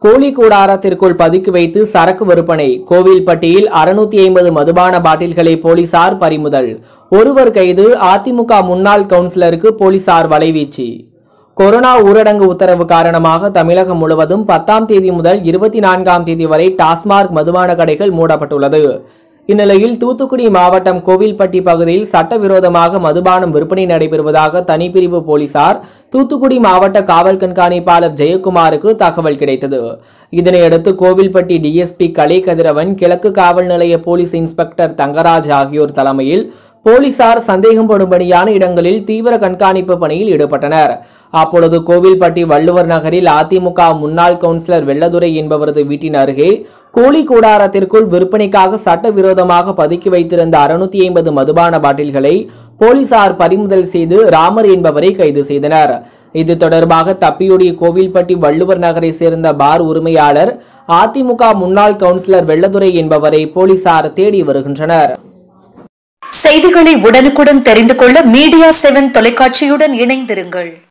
கோழி கூடாரத்திற்குள் பதுக்கி வைத்து சரக்கு விற்பனை. கோவில்பட்டியில் 650 மதுபான பாட்டில்களை போலீசார் பறிமுதல். ஒருவர் கைது. அதிமுக முன்னாள் கவுன்சிலருக்கு போலீசார் வலைவீச்சு. கொரோனா ஊரடங்கு உத்தரவு காரணமாக தமிழகம் முழுவதும் 10ஆம் தேதி முதல் 24ஆம் தேதி வரை டாஸ்மாக் மதுபான கடைகள் மூடப்பட்டுள்ளது. இந்நிலையில் தூத்துக்குடி மாவட்டம் கோவில்பட்டி பகுதியில் சட்டவிரோதமாக மதுபானம் விற்பனை நடைபெறுவதாக தனிப்பிரிவு போலீசார் தூத்துக்குடி மாவட்ட காவல் கண்காணிப்பாளர் ஜெயக்குமாருக்கு தகவல் கிடைத்தது. இதனையடுத்து கோவில்பட்டி டிஎஸ்பி கலை கதிரவன், கிழக்கு காவல் நிலைய போலீஸ் இன்ஸ்பெக்டர் தங்கராஜ் ஆகியோர் தலைமையில் போலீசார் சந்தேகப்படும்படியான இடங்களில் தீவிர கண்காணிப்பு பணியில் ஈடுபட்டனர். அப்பொழுது கோவில்பட்டி வள்ளுவர் நகரில் அதிமுக முன்னாள் கவுன்சிலர் வெள்ளதுரை என்பவரது வீட்டின் அருகே கோழி கூடாரத்திற்குள் விற்பனைக்காக சட்டவிரோதமாக பதுக்கி வைத்திருந்த 650 மதுபான பாட்டில்களை போலீசார் பறிமுதல் செய்து ராமர் என்பவரை கைது செய்தனர். இது தொடர்பாக தப்பியோடிய கோவில்பட்டி வள்ளுவர் நகரை சேர்ந்த பார் உரிமையாளர் அதிமுக முன்னாள் கவுன்சிலர் வெள்ளதுரை என்பவரை போலீசார் தேடி வருகின்றனர். செய்திகளை உடனுக்குடன் தெரிந்து கொள்ள மீடியா 7 தொலைக்காட்சியுடன் இணைந்திருங்கள்.